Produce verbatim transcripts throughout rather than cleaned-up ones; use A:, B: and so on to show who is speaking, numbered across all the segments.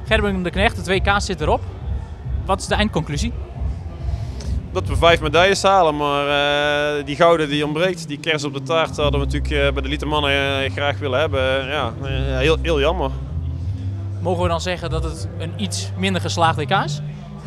A: Gerben de Knecht, het W K zit erop. Wat is de eindconclusie?
B: Dat we vijf medailles halen, maar uh, die gouden die ontbreekt, die kers op de taart hadden we natuurlijk uh, bij de elite mannen uh, graag willen hebben. Uh, ja, uh, heel, heel jammer.
A: Mogen we dan zeggen dat het een iets minder geslaagd W K is?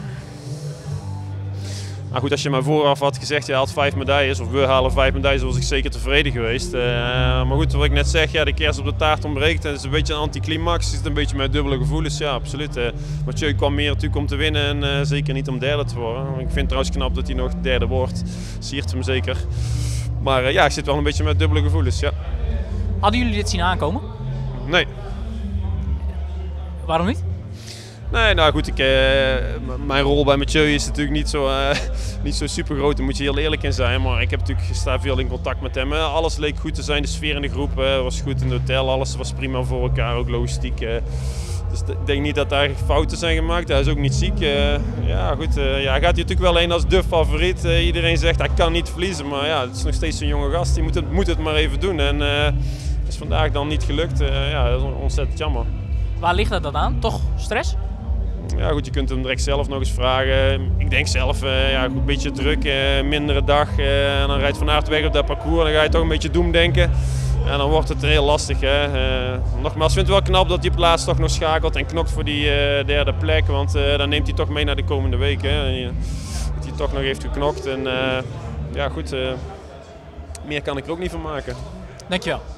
B: Nou goed, als je mij vooraf had gezegd, je haalt vijf medailles of we halen vijf medailles, was ik zeker tevreden geweest. Uh, maar goed, wat ik net zeg, ja, de kers op de taart ontbreekt. Het is een beetje een anticlimax, het zit een beetje met dubbele gevoelens, ja absoluut. Uh, Mathieu kwam meer natuurlijk om te winnen en uh, zeker niet om derde te worden. Ik vind het trouwens knap dat hij nog derde wordt, siert hem zeker. Maar uh, ja, ik zit wel een beetje met dubbele gevoelens, ja.
A: Hadden jullie dit zien aankomen?
B: Nee.
A: Waarom niet?
B: Nee, nou goed, ik, uh, mijn rol bij Mathieu is natuurlijk niet zo, uh, niet zo super groot, daar moet je heel eerlijk in zijn. Maar ik heb natuurlijk, sta veel in contact met hem. Alles leek goed te zijn, de sfeer in de groep uh, was goed in het hotel, alles was prima voor elkaar, ook logistiek. Uh, dus ik denk niet dat daar fouten zijn gemaakt, hij is ook niet ziek. Uh, ja goed, uh, ja, hij gaat hier natuurlijk wel heen als de favoriet. Uh, iedereen zegt hij kan niet verliezen, maar ja, het is nog steeds een jonge gast, die moet het, moet het maar even doen. En uh, het is vandaag dan niet gelukt, uh, ja, dat is ontzettend jammer.
A: Waar ligt dat dan aan? Toch stress?
B: Ja goed, je kunt hem direct zelf nog eens vragen. Ik denk zelf, uh, ja, goed, een beetje druk, uh, mindere dag. Uh, en dan rijdt Van Aert weg op dat parcours. Dan ga je toch een beetje doemdenken. En dan wordt het heel lastig. Hè. Uh, nogmaals, ik vind het wel knap dat hij op het laatst toch nog schakelt en knokt voor die uh, derde plek. Want uh, dan neemt hij toch mee naar de komende weken. Hè. Dat hij toch nog heeft geknokt. En uh, ja goed, uh, meer kan ik er ook niet van maken.
A: Dankjewel.